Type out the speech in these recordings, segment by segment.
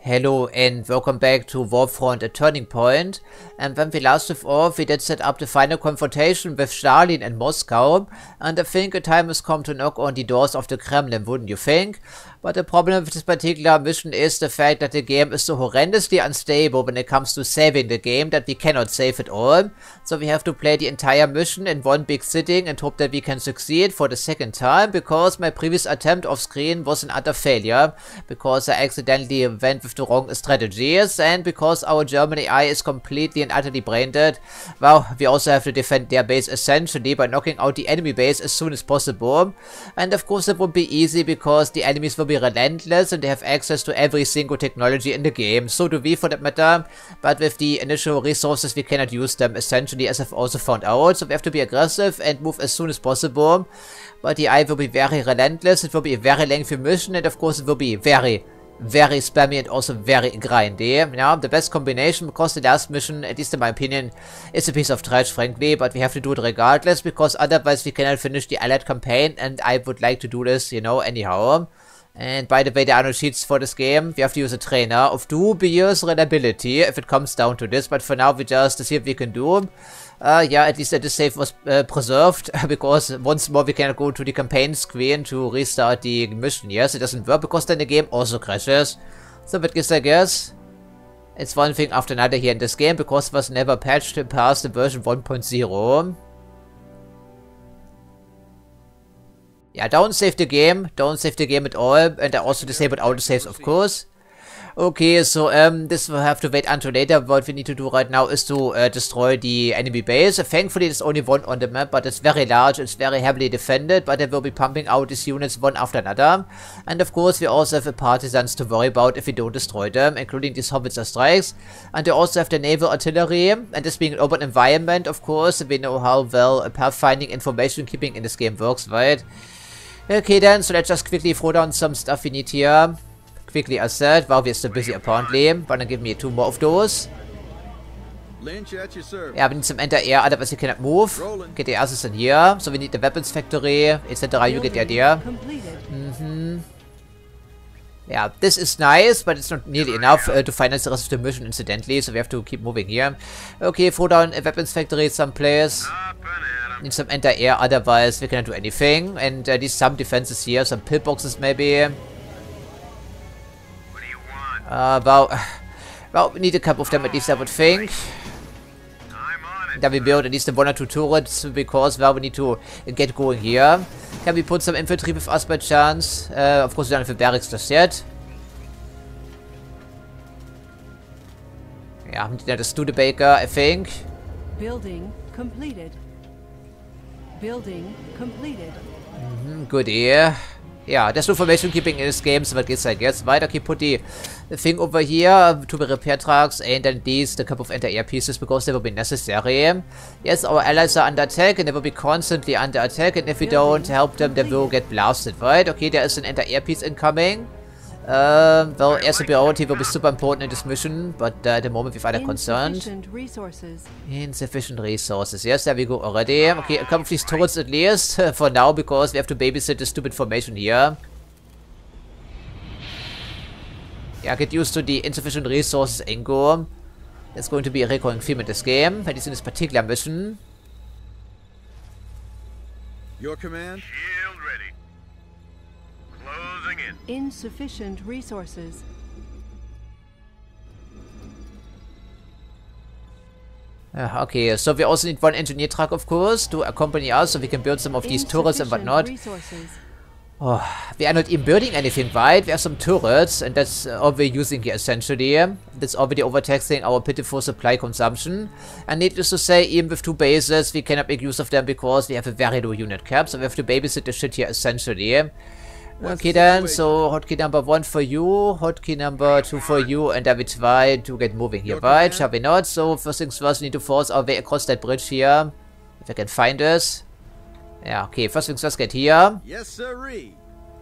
Hello and welcome back to Warfront: A Turning Point. And when we last left off, we did set up the final confrontation with Stalin in Moscow, and I think a time has come to knock on the doors of the Kremlin, wouldn't you think? But the problem with this particular mission is the fact that the game is so horrendously unstable when it comes to saving the game that we cannot save it all. So we have to play the entire mission in one big sitting and hope that we can succeed for the second time, because my previous attempt off screen was an utter failure, because I accidentally went with the wrong strategies, and because our German AI is completely and utterly brain dead. Well, we also have to defend their base essentially by knocking out the enemy base as soon as possible. And of course it won't be easy, because the enemies will be relentless and they have access to every single technology in the game. So do we, for that matter, but with the initial resources we cannot use them essentially, as I've also found out. So we have to be aggressive and move as soon as possible. But the AI will be very relentless, it will be a very lengthy mission, and of course it will be very spammy and also very grindy. Yeah, the best combination, because the last mission, at least in my opinion, is a piece of trash, frankly, but we have to do it regardless, because otherwise we cannot finish the Allied campaign, and I would like to do this, you know, anyhow. And by the way, there are no cheats for this game. We have to use a trainer of dubious reliability if it comes down to this, but for now we just see what we can do. Yeah, at least that the save was preserved, because once more we cannot go to the campaign screen to restart the mission. Yes, it doesn't work, because then the game also crashes. So that is, I guess, it's one thing after another here in this game, because it was never patched past the version 1.0. Yeah, don't save the game at all, and I also disabled autosaves, of course. Okay, so this will have to wait until later. What we need to do right now is to destroy the enemy base. Thankfully there's only one on the map, but it's very large, it's very heavily defended, but they will be pumping out these units one after another. And of course we also have the partisans to worry about if we don't destroy them, including these howitzer strikes. And they also have the naval artillery, and this being an open environment, of course, we know how well pathfinding information keeping in this game works, right? Okay then, so let's just quickly throw down some stuff we need here. Quickly, as said, while we're still busy apparently. Wanna give me 2 more of those. Yeah, we need some anti-air, otherwise we cannot move. Get the asses in here. So we need the weapons factory, etc. You get the idea. Yeah, this is nice, but it's not nearly enough to finance the rest of the mission, incidentally, so we have to keep moving here. Okay, throw down a weapons factory someplace. Need some anti-air, otherwise we cannot do anything. And need some defenses here, some pillboxes maybe. Well, we need a couple of them at least, I would think. Then we build at least 1 or 2 turrets, because, well, we need to get going here. Can we put some infantry with us by chance? Of course we don't have a barracks just yet. Yeah, we need another Studebaker, I think. Building completed. Building completed. Good ear. Yeah, there's no formation keeping in this game, so that gets, I guess. Right, okay, put the thing over here to the repair trucks, and then these, the couple of anti-air pieces, because they will be necessary. Yes, our allies are under attack, and they will be constantly under attack, and if we don't help them, they will get blasted, right? Okay, there is an anti-air piece incoming. Well, air superiority will be super important in this mission, but at the moment we've other concerns. Insufficient resources. Yes, there we go already. Okay, a couple of these turrets at least, for now, because we have to babysit this stupid formation here. Yeah, get used to the insufficient resources angle. It's going to be a recurring theme in this game, at least in this particular mission. Your command? Shield ready. Closing in. Insufficient resources. Okay, so we also need 1 engineer truck, of course, to accompany us, so we can build some of these turrets and whatnot. Oh, we are not even building anything, right? We have some turrets, and that's all we're using here, essentially. That's already overtaxing our pitiful supply consumption. And needless to say, even with 2 bases, we cannot make use of them, because we have a very low unit cap, so we have to babysit the shit here, essentially. Okay then, so hotkey number 1 for you, hotkey number 2 for you, and then we try to get moving here, right? Shall we not? So first things first, we need to force our way across that bridge here. If I can find us. Yeah, okay, first things first, get here. Yes, sirree.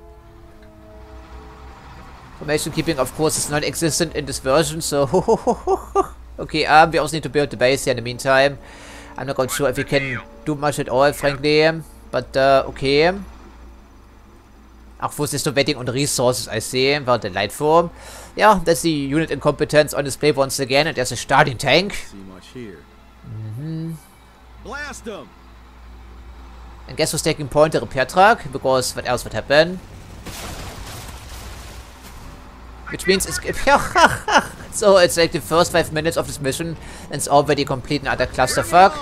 Formation keeping, of course, is not existent in this version, so... Okay, we also need to build the base here in the meantime. I'm not quite sure if we can do much at all, frankly. But, okay. Ach, wo ist the Wetting und Resources I see? Well, the light form. Yeah, that's the unit incompetence on display once again, and there's a starting tank. See much here. Blast them! And guess who's taking point? The repair truck, because what else would happen? Which means it's... So, it's like the first 5 minutes of this mission, and it's already complete and utter clusterfuck.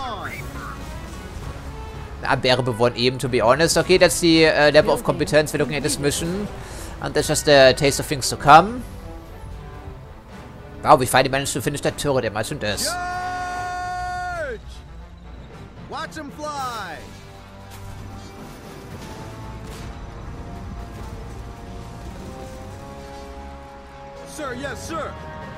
Unbearable even, to be honest. Okay, that's the level of competence we're looking at this mission. And that's just a taste of things to come. Wow, we finally managed to finish that turret. Imagine this. Charge! Watch them fly! Sir, yes, sir!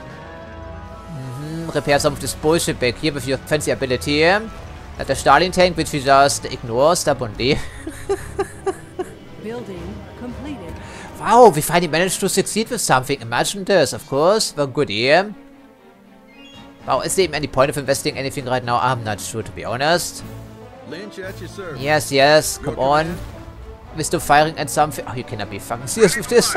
Repair some of this bullshit back here with your fancy ability. At the Starling tank, which we just ignore stubbornly. Building completed. Wow, we finally managed to succeed with something. Imagine this, of course. Well, good here. Wow, is there even any point of investing anything right now? I'm not sure, to be honest. Lynch at your service. Yes, yes, come on. We're still firing at something. Oh, you cannot be fucking serious with this.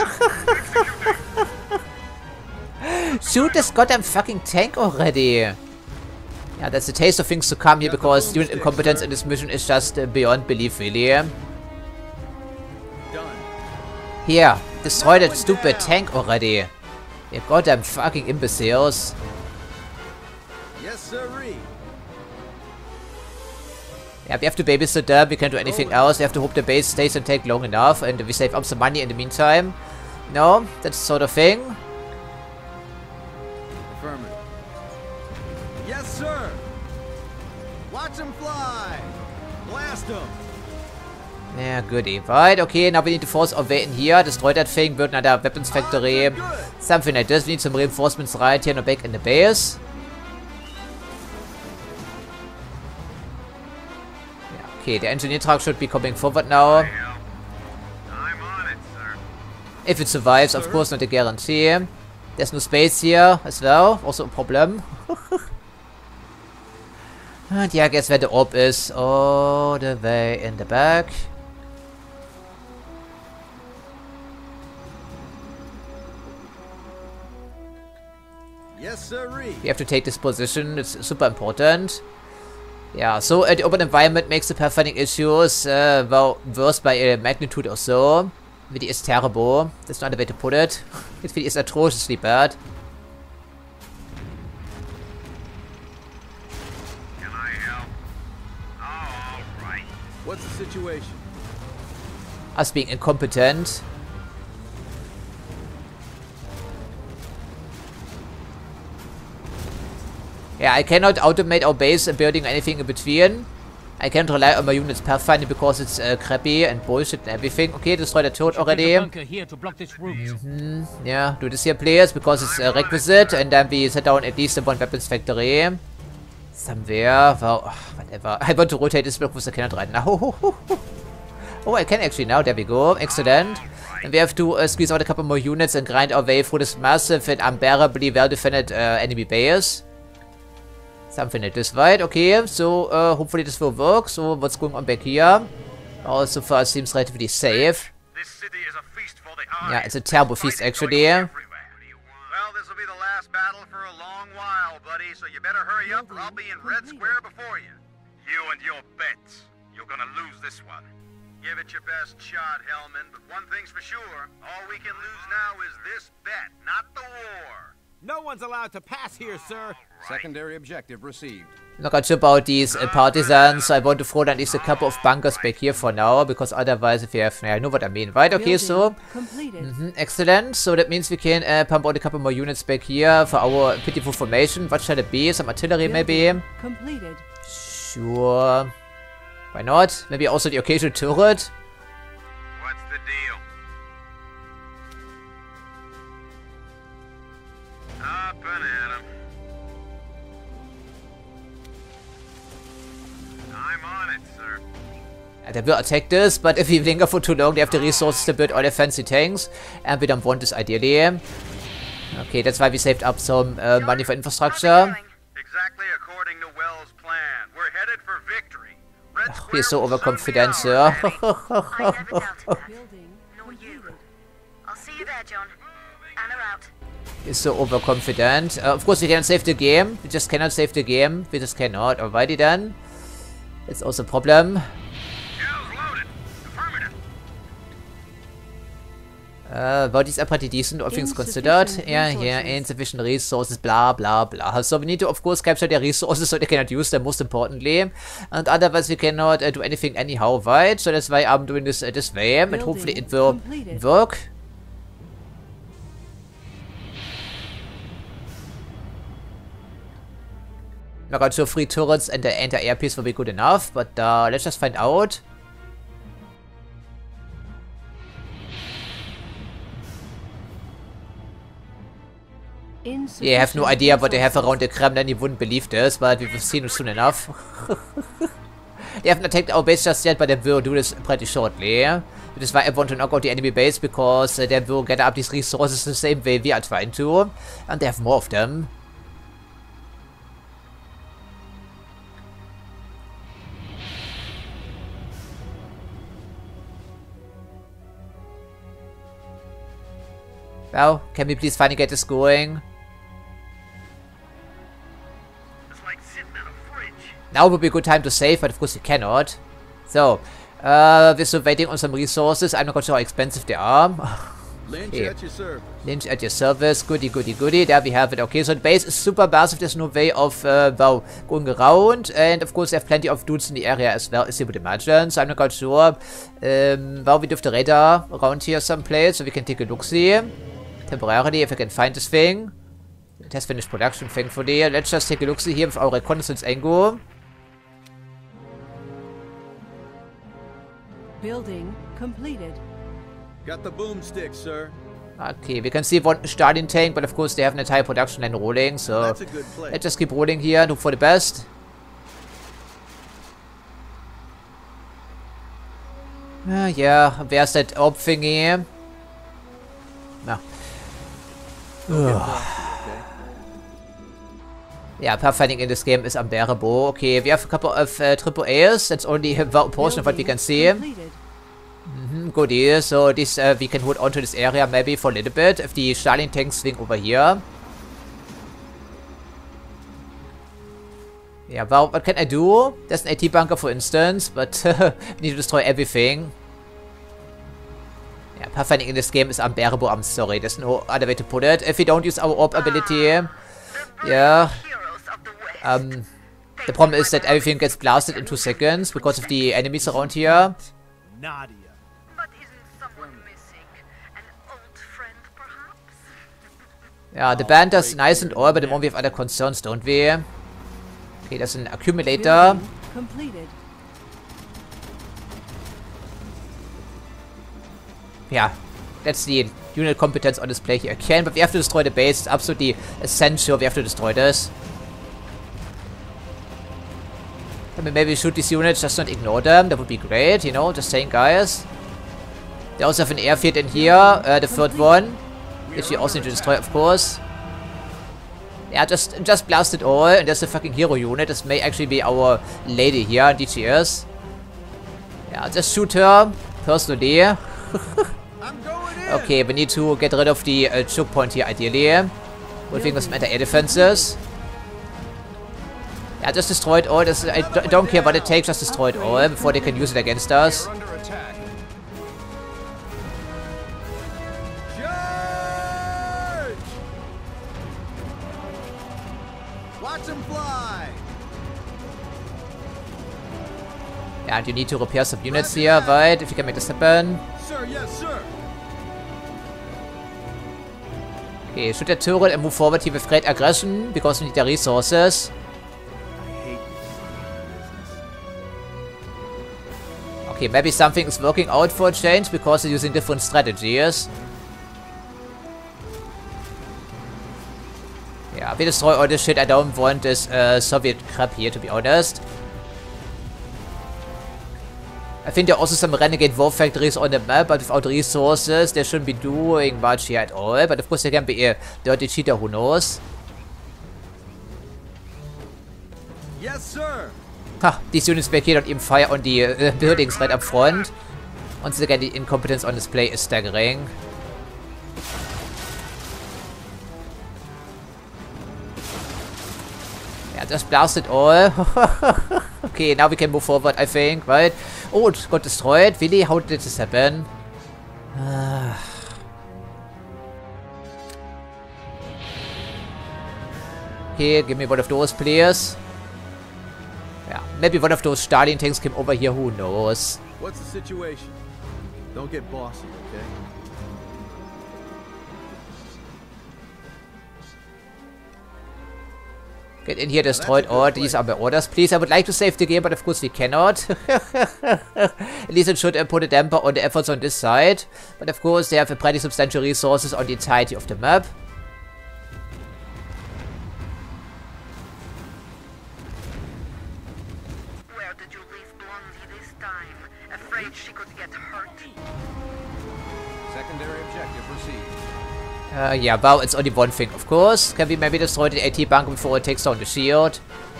Shoot this goddamn fucking tank already. Yeah, that's the taste of things to come here, because unit incompetence in this mission is just beyond belief, really. Done. Here, destroy that stupid tank already. You goddamn fucking imbeciles. Yes, sirree. Yeah, we have to babysit them. We can't do anything else. We have to hope the base stays and take long enough, and we save up some money in the meantime. No, that's the sort of thing. Affirmative. Yes, sir! Watch them fly! Blast them! Yeah, goodie. Right, okay, now we need to force our way in here. Destroy that thing, build another weapons factory. Something like this. We need some reinforcements right here and back in the base. Yeah, okay, the engineer truck should be coming forward now. I'm on it, sir. If it survives, of course, not a guarantee. There's no space here as well. Also a problem. And yeah, I guess where the orb is. All the way in the back. Yes, sirree. We have to take this position. It's super important. Yeah, so the open environment makes the pathfinding issues, well, worse by a magnitude or so. Really is terrible. That's not the way to put it. It really is atrociously bad. Can I help? Oh, all right. What's the situation? Us being incompetent. Yeah, I cannot automate our base and building anything in between. I can't rely on my unit's pathfinding because it's crappy and bullshit and everything. Okay, destroy the turret already. Yeah, do this here, players, because it's requisite. And then we set down at least one weapons factory. Somewhere. Well, whatever. I want to rotate this block because I cannot right now. Oh, I can actually now. There we go. Excellent. And we have to squeeze out a couple more units and grind our way through this massive and unbearably well-defended enemy base. Something like this, right? Okay, so hopefully this will work. So what's going on back here? Oh, so far it seems relatively safe. This city is a feast for the eyes. Yeah, it's a terrible feast actually. Well, this will be the last battle for a long while, buddy, so you better hurry up or I'll be in Red Square before you. You and your bets. You're gonna lose this one. Give it your best shot, Hellman, but one thing's for sure. All we can lose now is this bet, not the war. No one's allowed to pass here, sir. Secondary objective received. I'm not quite sure about these partisans. I want to throw at least a couple of bunkers back here for now, because otherwise if you have... Yeah, I know what I mean, right? Okay, so... excellent. So that means we can pump out a couple more units back here for our pitiful formation. What shall it be? Some artillery maybe? Completed. Sure. Why not? Maybe also the occasional turret? What's the deal? Up and at 'em. I'm on it, sir. Yeah, they will attack this, but if we linger for too long, they have the resources to build all their fancy tanks, and we don't want this ideally. Okay, that's why we saved up some money for infrastructure. Exactly according to Wells' plan. We're headed for victory. Red He's so Square will soon be overconfident, ours, sir. Danny. Building completed. John. Anna out. Is so overconfident. Of course, we cannot save the game. We just cannot save the game. We just cannot. Alrighty then. It's also a problem. Shells loaded. Affirmative. But these are pretty decent, all things considered. Yeah, insufficient resources, blah, blah, blah. So we need to, of course, capture the resources so they cannot use them, most importantly. And otherwise, we cannot do anything anyhow, right? So that's why I'm doing this this way, and hopefully it will work. I got 2 free turrets and the anti-air piece will be good enough, but let's just find out. Yeah, I have no idea what they have around the Kremlin. You wouldn't believe this, but we've seen it soon enough. They haven't attacked our base just yet, but they will do this pretty shortly. Which is why I want to knock out the enemy base, because they will get up these resources the same way we are trying to. And they have more of them. Well, can we please finally get this going? It's like sitting in a fridge. Now would be a good time to save, but of course you cannot. So, we're still waiting on some resources. I'm not quite sure how expensive they are. Lynch Okay. at your service. Lynch at your service. Goody, goody, goody. There we have it. Okay, so the base is super massive. There's no way of, well, going around. And of course, they have plenty of dudes in the area as well, as you would imagine. So I'm not quite sure. Well, we do have the radar around here someplace, so we can take a look-see. Temporarily, if I can find this thing. It has finished production, thankfully. Let's just take a look-see here with our reconnaissance angle. Building completed. Got the boomstick, sir. Okay, we can see one Stalin tank, but of course they have an entire production line rolling, so That's a good play. let's just keep rolling here and hope for the best. Yeah, where's that orb thingy? No. Yeah, pathfinding in this game is unbearable. Okay, we have a couple of triple A's. That's only a portion of what we can see. Completed. Goodie. So this we can hold onto this area maybe for a little bit if the Stalin tanks swing over here. Yeah, well, what can I do? There's an AT bunker, for instance, but we need to destroy everything. Yeah, pathfinding in this game is unbearable. I'm sorry, there's no other way to put it. If we don't use our orb ability, yeah. The problem is that everything gets blasted in 2 seconds because of the enemies around here. Nadia. But isn't someone missing? An old friend, perhaps? Yeah, the band does nice and all, but the moment we have other concerns, don't we? Okay, there's an accumulator. Building completed. Yeah, that's the unit competence on display here again, but we have to destroy the base. It's absolutely essential. We have to destroy this. I mean, maybe shoot these units, just not ignore them. That would be great, you know, just saying, guys. They also have an airfield in here, the third one, which we also need to destroy, of course. Yeah, just blast it all, and there's a fucking hero unit. This may actually be our lady here, DGS. Yeah, just shoot her, personally. I'm going in. Okay, we need to get rid of the choke point here, ideally. With some anti-air defenses. Yeah, just destroy it all. I don't care what it takes, just destroy it all before they can use it against us. We're under attack. Charge! Watch them fly. Yeah, and you need to repair some units here, right? If you can make this happen. Sir, yes, sir. Okay, shoot the turret and move forward here with great aggression because we need the resources. Okay, maybe something is working out for a change because they're using different strategies. Yeah, we destroy all this shit. I don't want this Soviet crap here, to be honest. I think there are also some renegade war factories on the map, but without resources, they shouldn't be doing much here at all. But of course, there can be a dirty cheater, who knows? Yes, sir. Ha, these units back here don't even fire on the buildings right up front. Once again, the incompetence on display is staggering. Yeah, just blast it all. Okay, now we can move forward, I think, right? Oh, it got destroyed. Really? How did this happen? Okay, give me one of those, please. Yeah, maybe one of those Stalin tanks came over here, who knows? What's the situation? Don't get bossy, okay? Get in here, destroyed all. These are my orders. Please, I would like to save the game, but of course we cannot. At least it should put a damper on the efforts on this side. But of course, they have pretty substantial resources on the entirety of the map. Where did you leave Blondie this time? Afraid she could get hurt? Secondary objective received. Yeah, well, it's only one thing, of course. Can we maybe destroy the AT bunker before it takes down the shield?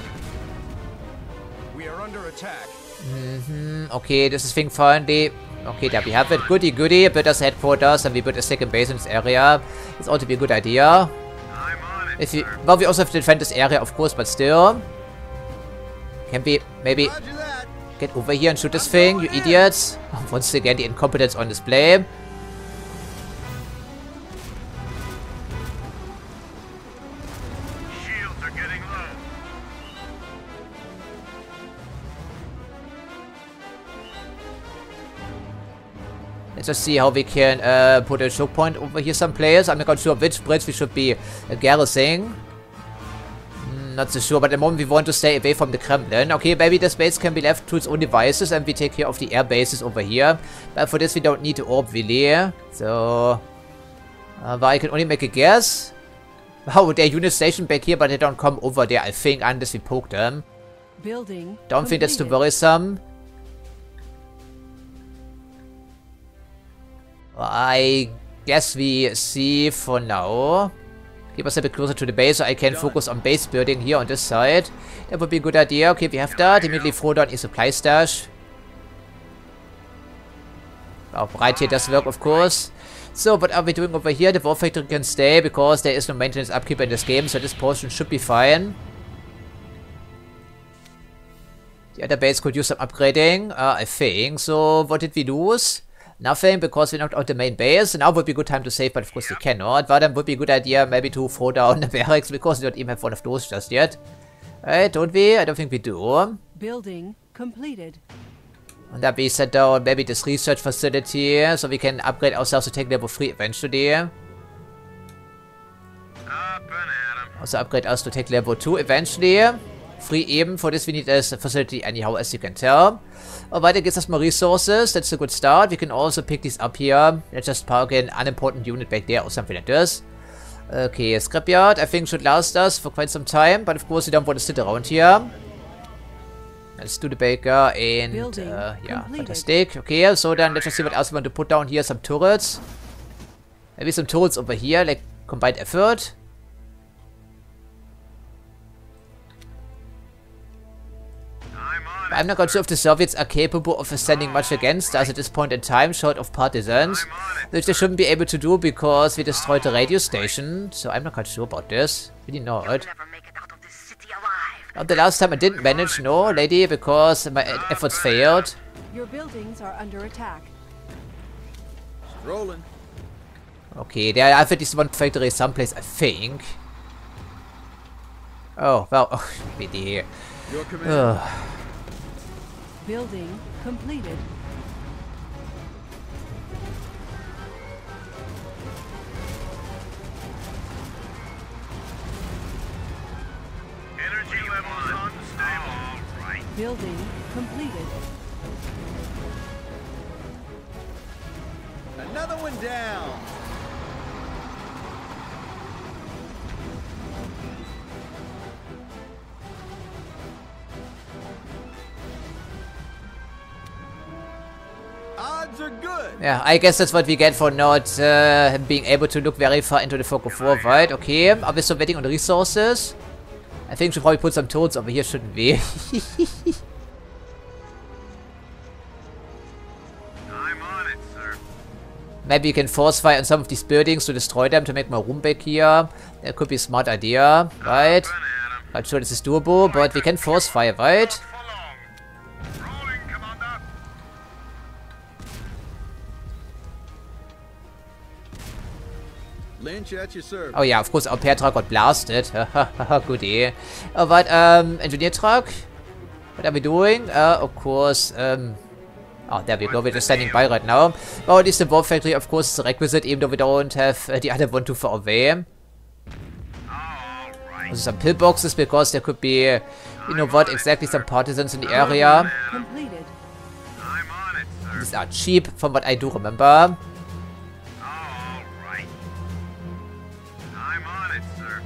We are under attack. Okay, this is thing finally. Okay, there we have it. Goody goody. Build us headquarters and we build a second base in this area. It's ought to be a good idea. I'm on it, If we, sir. well, we also have to defend this area, of course, but still. Can we maybe Roger that. get over here and shoot this thing, you idiots? Once again, the incompetence on display. Shields are getting low. Let's just see how we can put a choke point over here some players. I'm not quite sure which bridge we should be garrisoning. Not so sure, but at the moment we want to stay away from the Kremlin. Okay, maybe the space can be left to its own devices and we take care of the air bases over here. But for this we don't need the orb really. So... but I can only make a guess. Oh, they're unit stationed back here, but they don't come over there, I think, unless we poke them. Building. Don't think that's too completed. worrisome. I guess we see for now. Keep us a bit closer to the base so I can focus on base building here on this side. That would be a good idea. Okay, we have that. Immediately throw down a supply stash. Oh, right here does work, of course. So, what are we doing over here? The war factory can stay because there is no maintenance upkeep in this game, so this portion should be fine. The other base could use some upgrading, I think. So, what did we lose? Nothing, because we knocked out the main base. Now would be a good time to save, but of course we cannot. But then would be a good idea maybe to throw down the barracks, because we don't even have one of those just yet. Right, don't we? I don't think we do. Building completed. And then we set down maybe this research facility, so we can upgrade ourselves to take level 3 eventually. Up and at 'em. Also upgrade us to take level 2 eventually. 3 even, for this we need a facility anyhow, as you can tell. Alright, that gives us more resources, that's a good start. We can also pick these up here. Let's just park an unimportant unit back there or something like this. Okay, scrapyard, I think should last us for quite some time, but of course we don't want to sit around here. Let's do the baker and Building yeah, completed. fantastic. Okay, so then let's just see what else we want to put down here. Some turrets. Maybe some turrets over here, like combined effort. I'm not quite sure if the Soviets are capable of standing much against us at this point in time, short of partisans, which they shouldn't be able to do because we destroyed the radio station, so I'm not quite sure about this. Really not. You'll never make it out of this city alive. Not the last time I didn't manage, no, lady, because my efforts failed. Your buildings are under attack. Rolling. Okay, there I think this one factory someplace, I think. Oh, well, oh, really. Your command. Building completed. Energy levels unstable. All right. Building completed. Another one down. Odds are good. Yeah, I guess that's what we get for not being able to look very far into the fog of war, right? Okay, are we still waiting on the resources? I think we should probably put some turrets over here, shouldn't we? I'm on it, sir. Maybe you can force fire on some of these buildings to destroy them to make more room back here. That could be a smart idea, right? Not sure this is doable, but we can force fire, right? Rolling, Commander. Lynch at your service. Oh yeah, of course, our pair truck got blasted. Good idea. But, engineer truck? What are we doing? Of course, oh, there we go. We're just standing by right now. Well, at least the Warp Factory, of course, is a requisite, even though we don't have the other one too far away. Also some pillboxes, because there could be, you know what, exactly some partisans in the area. Completed. I'm on it, sir. These are cheap, from what I do remember. All right. I'm on it, sir.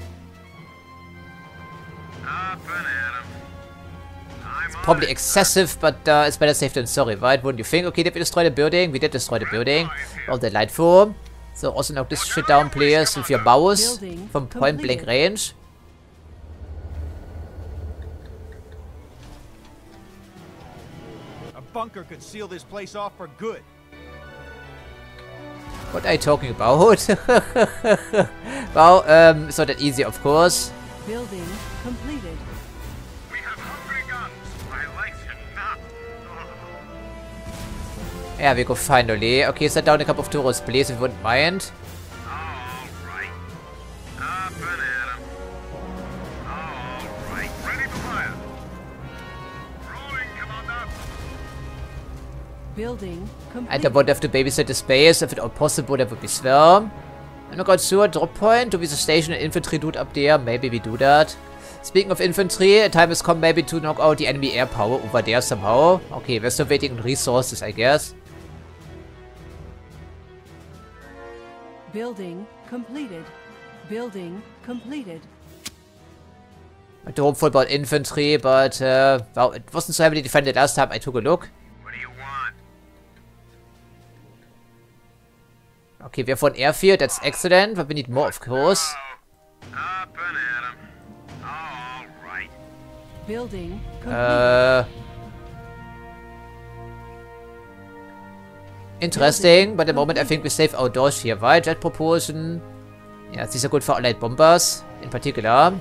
Up and at 'em. I'm on Probably it, excessive, but it's better safe than sorry, right? Wouldn't you think? Okay, did we destroy the building? We did destroy the building. Well, delightful. So also knock this shit down, please, with your mouse from point blank range. A bunker could seal this place off for good. What are you talking about? Well, it's not that easy, of course. Building completed. We have hungry guns. I like you not. Yeah, we go finally. Okay, set down a couple of turrets, please, if you wouldn't mind. All right. Up and at 'em. All right. Ready to fire. Rolling, Commander. Building And I completed. would have to babysit the space. If it all possible, that would be swell. I'm not quite sure. Drop point. Do we station an infantry dude up there? Maybe we do that. Speaking of infantry, time has come maybe to knock out the enemy air power over there somehow. Okay, we're still waiting on resources, I guess. Building completed. Building completed. I had hopeful about infantry, but well, it wasn't so heavily defended last time I took a look. What do you want? Okay, we have one airfield, that's excellent, but we need more, of course. Up and at 'em. All right. Building completed. Interesting, but at the moment I think we're safe outdoors here, right? Jet propulsion. Yeah, these are good for allied bombers, in particular.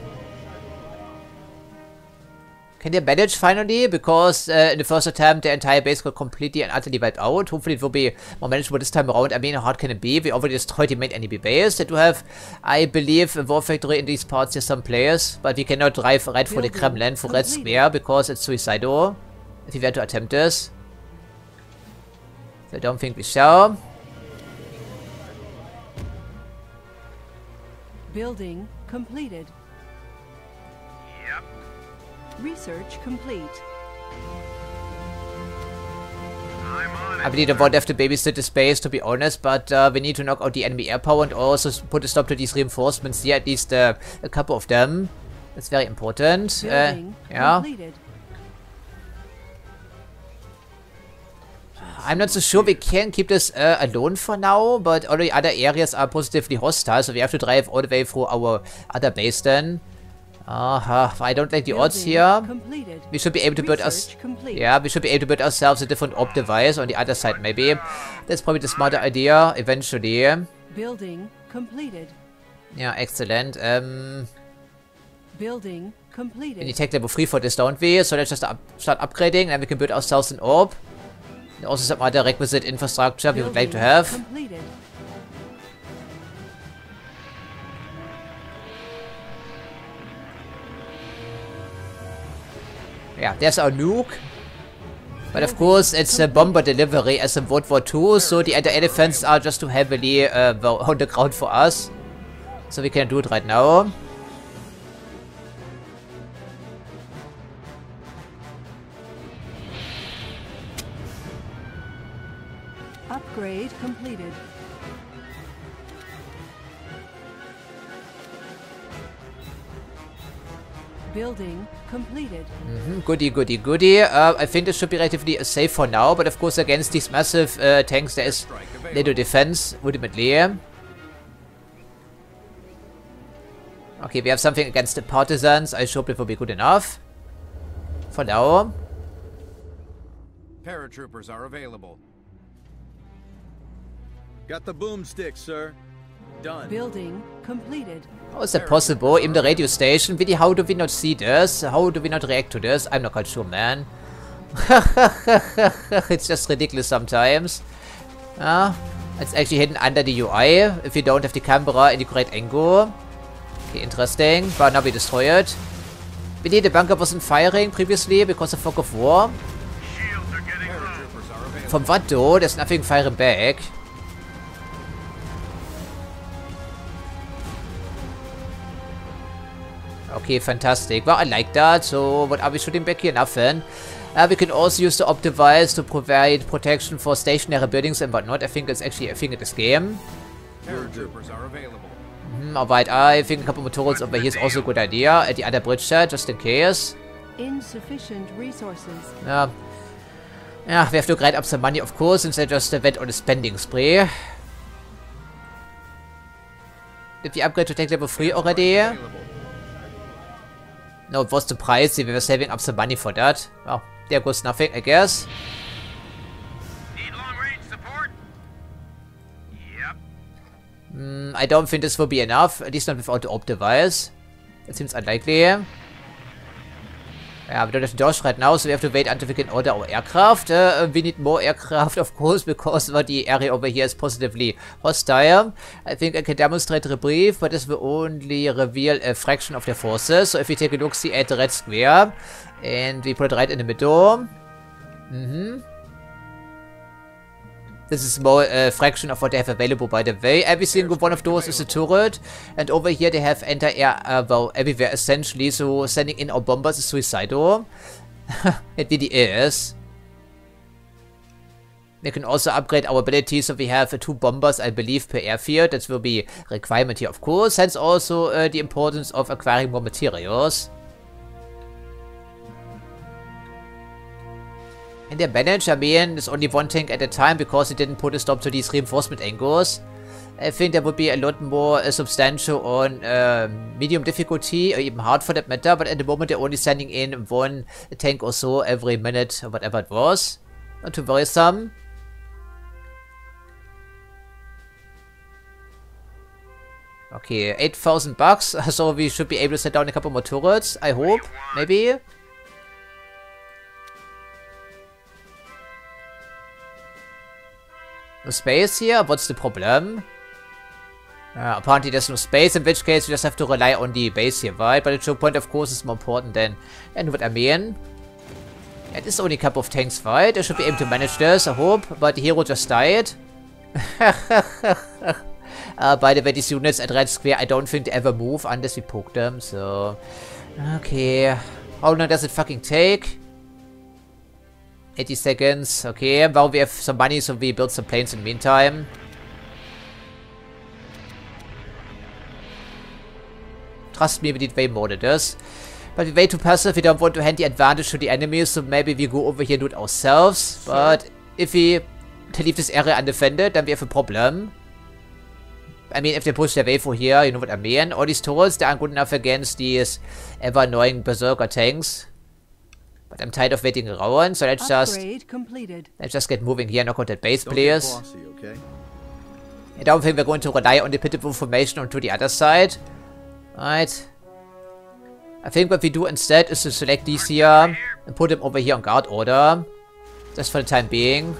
Can they manage finally? Because in the first attempt, the entire base got completely and utterly wiped out. Hopefully it will be more manageable this time around. I mean, how hard can it be? We already destroyed the main enemy base. They do have, I believe, a war factory in these parts. There's some players, but we cannot drive right for the Kremlin, for Red Square, because it's suicidal if we were to attempt this. So I don't think we shall. Building completed. Yep. Research complete. I'm on I it. believe I won't have to babysit the space, to be honest, but we need to knock out the enemy air power and also put a stop to these reinforcements here, at least a couple of them. That's very important. Building Yeah. completed. I'm not so sure we can keep this alone for now, but all the other areas are positively hostile, so we have to drive all the way through our other base then. I don't like the odds Building here. completed. We should be able to build us... Research complete. Yeah, we should be able to build ourselves a different op device on the other side maybe. That's probably the smarter idea, eventually. Building completed. Yeah, excellent. Building We completed. need tech level 3 for this, don't we? So let's just start upgrading, and we can build ourselves an orb. And also some other requisite infrastructure we would like to Building have. completed. Yeah, there's our nuke. But of course, it's a bomber delivery as in World War II, so the anti-elephants are just too heavily on the ground for us. So we can't do it right now. Upgrade completed. Building completed. Goody, goody, goody. I think this should be relatively safe for now, but of course against these massive tanks there is little defense, ultimately. Okay, we have something against the partisans. I hope it will be good enough. For now. Paratroopers are available. Got the boomstick, sir. Done. Building completed. How is that possible? In the radio station, how do we not see this? How do we not react to this? I'm not quite sure, man. It's just ridiculous sometimes. It's actually hidden under the UI if you don't have the camera in the correct angle. Okay, interesting. But now we destroy it. We need the bunker wasn't firing previously because of fog of war. Shields are getting low. From what though? There's nothing firing back. Okay, fantastic. Well, I like that. So, what are we shooting back here? Nothing. We can also use the op device to provide protection for stationary buildings and whatnot. I think it's actually a thing in this game. Paratroopers are available. Alright, I think a couple more turrets over here is also a good idea. At the other bridge side, just in case. Insufficient resources. Yeah, we have to grind up some money, of course, since I just went on a spending spree. Did we upgrade to tank level 3 already? No, it was the price. We were saving up some money for that. Well, there goes nothing, I guess. Need long-range support? Yep. I don't think this will be enough. At least not without the op device. It seems unlikely. Yeah, we don't have the Doge right now, so we have to wait until we can order our aircraft. We need more aircraft, of course, because the area over here is positively hostile. I think I can demonstrate the brief, but this will only reveal a fraction of their forces. So if we take a look, see at the red square, and we put it right in the middle. This is a small fraction of what they have available, by the way. Every single one of those is a turret. And over here they have anti-air, well, everywhere essentially. So sending in our bombers is suicidal. It really is. We can also upgrade our abilities. So we have 2 bombers, I believe, per airfield. That will be a requirement here, of course. Hence also the importance of acquiring more materials. And they manage, I mean, there's only one tank at a time because they didn't put a stop to these reinforcement angles. I think that would be a lot more substantial on medium difficulty, or even hard for that matter, but at the moment they're only sending in 1 tank or so every minute, or whatever it was. Not too worrisome. Okay, 8,000 bucks, so we should be able to set down a couple more turrets, I hope, maybe. No space here? What's the problem? Apparently there's no space, in which case we just have to rely on the base here, right? But the choke point, of course, is more important than what I mean. It is only a couple of tanks, right? I should be able to manage this, I hope. But the hero just died. By the way, these units at Red Square, I don't think they ever move unless we poke them, so... Okay. How long does it fucking take? 80 seconds. Okay, well, we have some money, so we build some planes in the meantime. Trust me, we need way more than this. But we're way too passive. We don't want to hand the advantage to the enemies, so maybe we go over here and do it ourselves. But if we leave this area undefended, then we have a problem. I mean, if they push their way through here, you know what I mean? All these turrets, they aren't good enough against these ever-annoying berserker tanks. But I'm tired of waiting around, so let's just get moving here, knock out that base, please. Bossy, okay? I don't think we're going to rely on the pitiful formation onto the other side. Right. I think what we do instead is to select these here and put them over here on guard order. Just for the time being.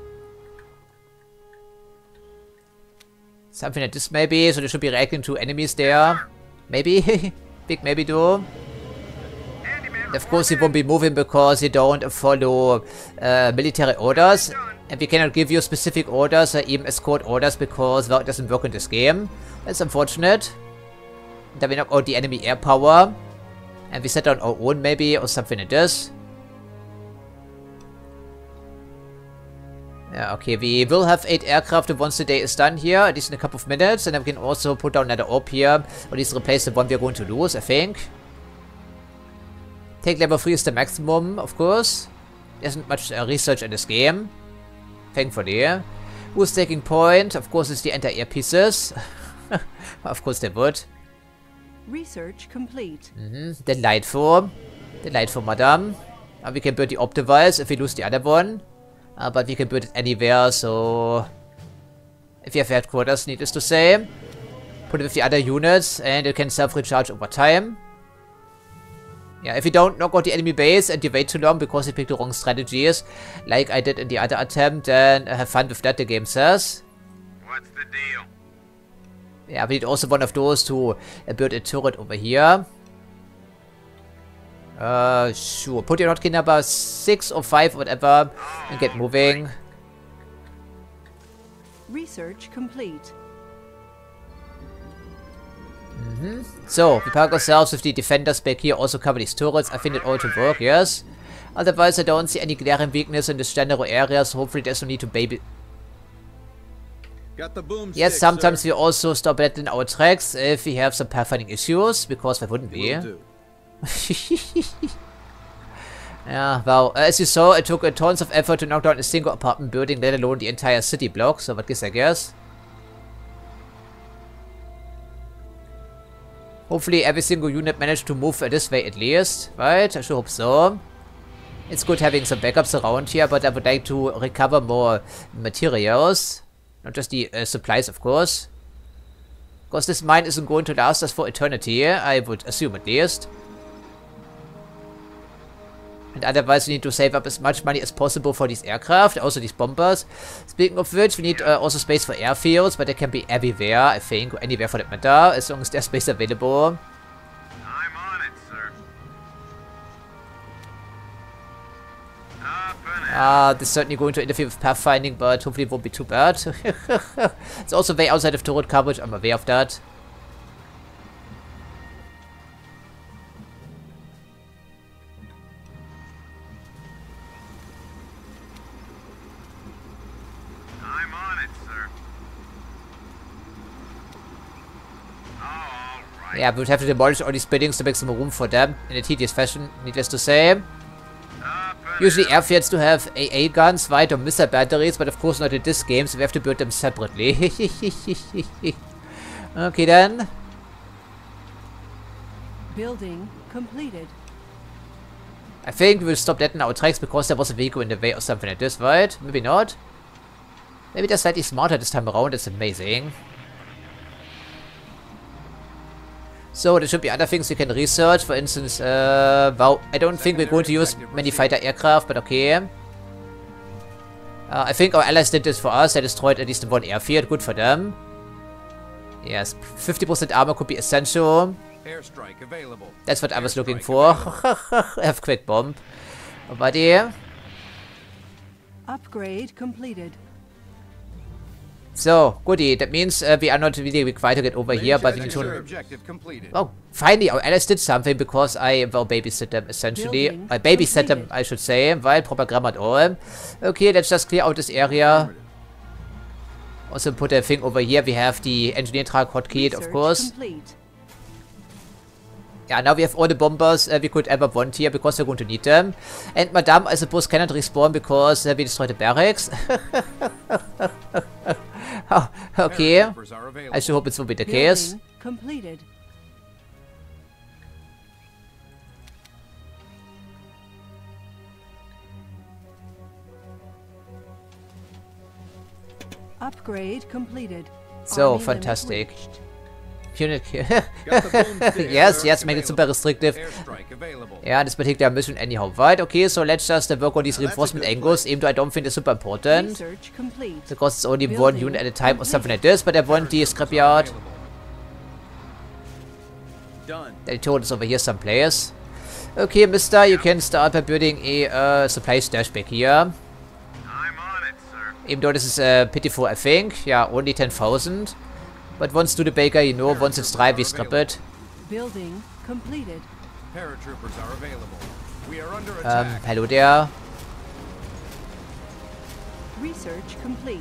Something like this maybe, so they should be reacting to enemies there. Maybe. Big maybe though. And of course, he won't be moving because you don't follow military orders. And we cannot give you specific orders or even escort orders because, well, it doesn't work in this game. That's unfortunate. Then we knock out the enemy air power. And we set down our own maybe or something like this. Yeah, okay, we will have 8 aircraft once the day is done here, at least in a couple of minutes. And then we can also put down another orb here, or at least replace the one we're going to lose, I think. Tank level 3 is the maximum, of course. There isn't much research in this game. Thankfully. Who's taking point? Of course, it's the anti-air pieces. Of course they would. Research complete. Delightful. Delightful, madam. We can build the op device if we lose the other one. But we can build it anywhere, so... if you have headquarters, needless to say. Put it with the other units, and you can self-recharge over time. Yeah, if you don't knock out the enemy base and you wait too long because you picked the wrong strategies, like I did in the other attempt, then have fun with that, the game says. What's the deal? Yeah, we need also one of those to build a turret over here. Sure. Put your hotkey number 6 or 5 or whatever and get moving. Research complete. So, we park ourselves with the defenders back here, also cover these turrets. I think it all to work, yes. Otherwise, I don't see any glaring weakness in this general area, so hopefully there's no need to baby... Got the boom Yes, stick, sometimes sir. we also stop it in our tracks if we have some pathfinding issues, because why wouldn't we? Will do. Yeah, well, as you saw, it took tons of effort to knock down a single apartment building, let alone the entire city block, so what gives, I guess. Hopefully every single unit managed to move this way at least, right? I sure hope so. It's good having some backups around here, but I would like to recover more materials. Not just the supplies, of course. Because this mine isn't going to last us for eternity, I would assume at least. And otherwise we need to save up as much money as possible for these aircraft, also these bombers. Speaking of which, we need also space for airfields, but they can be everywhere, I think, or anywhere for that matter, as long as there's space available. I'm on it, sir. Up and out. This is certainly going to interfere with pathfinding, but hopefully it won't be too bad. It's also way outside of turret coverage, I'm aware of that. I'm on it, sir. Oh, all right. Yeah, we would have to demolish all these buildings to make some room for them in a tedious fashion, needless to say. Up and Usually out. airfields do have AA guns, right, or missile batteries, but of course not in this game, so we have to build them separately. Okay then. Building completed. I think we will stop that in our tracks because there was a vehicle in the way or something like this, right? Maybe not. Maybe they're slightly smarter this time around, that's amazing. So, there should be other things we can research, for instance, well, I don't think we're going to use many fighter aircraft, but okay. I think our allies did this for us, they destroyed at least one airfield, good for them. Yes, 50% armor could be essential. Airstrike available. That's what I was looking for. Earthquake bomb. Buddy. Upgrade completed. So, goodie. That means we are not really required to get over here, but we need Secondary to... objective completed. Oh, finally, our allies did something because I, well, babysit them, essentially. Building I babysat them, completed. I should say, right? Proper grammar at all. Okay, let's just clear out this area. Also put a thing over here. We have the engineer track hotkeyed, of Research course. complete. Yeah, now we have all the bombers we could ever want here because we're going to need them. And Madame, I suppose, cannot respawn because we destroyed the barracks. Oh, okay. Paratroopers are available. I sure hope it will be the case. Building completed. Upgrade completed. So, Army limit fantastic. reached. Unit Got the boom stick, yes, sir. yes, make it super restrictive. Airstrike available. Yeah, this particular mission anyhow, right? Okay, so let's just work on these Now that's a reinforcement good angles, even though I don't think they're super important. Research complete. Because it's only one Building unit at a time or something like this, but I want the scrapyard. Available. Done. They told us over here someplace. Okay, mister, you can start by building a supply stash back here. I'm on it, sir. Even though this is pitiful, I think. Yeah, only 10,000. But once Studebaker, you know, once it's dry, we scrap it. Building completed. Paratroopers are available. We are under attack. Hello there. Research complete.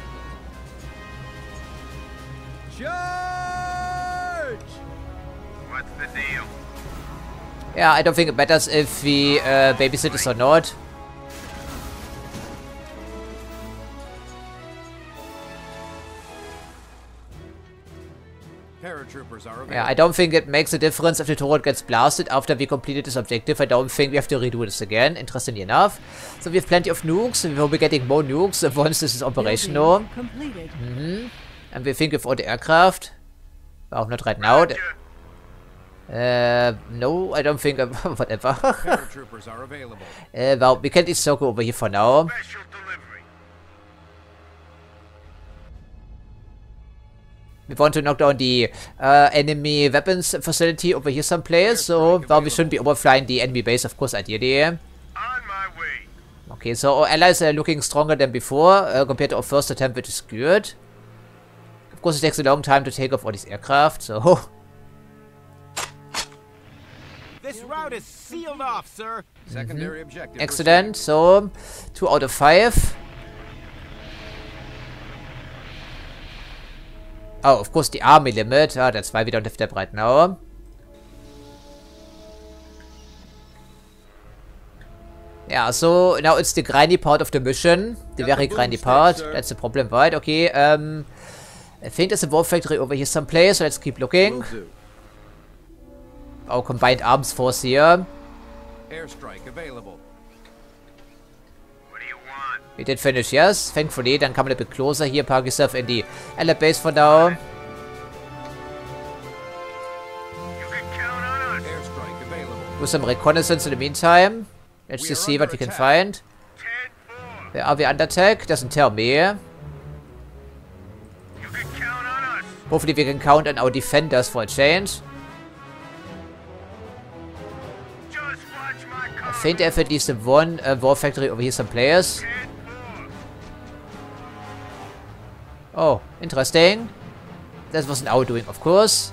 Charge! What's the deal? Yeah, I don't think it matters if we babysit this or not. Paratroopers are available. Yeah, I don't think it makes a difference if the turret gets blasted after we completed this objective. I don't think we have to redo this again, interestingly enough. So we have plenty of nukes, we will be getting more nukes once this is operational. Building completed. And we think with all the aircraft. Well, not right now. No, I don't think, whatever. Paratroopers are available. Well, we can at least circle over here for now. Special delivery. We want to knock down the enemy weapons facility over here someplace. So, well, we shouldn't be overflying the enemy base, of course, ideally. On my way. Okay, so our allies are looking stronger than before compared to our first attempt, which is good. Of course, it takes a long time to take off all these aircraft, so... This route is sealed off, sir. Secondary objective. Excellent, so 2 out of 5. Oh, of course, the army limit. That's why we don't have that right now. Yeah, so now it's the grindy part of the mission. The very grindy part. That's the problem, right? Okay, I think there's a war factory over here someplace, so let's keep looking. Our combined arms force here. Airstrike available. What do you want? We did finish, yes. Thankfully, then come a little bit closer here. Park yourself in the allied base for now. You can count on us. Airstrike available. Do some reconnaissance in the meantime. Let's just see what we can find. 10-4. Where are we under attack? Doesn't tell me. You can count on us. Hopefully we can count on our defenders for a change. Just watch my I car. think they have at least one war factory over here someplace. 10-4. Oh, interesting. That wasn't our doing, of course.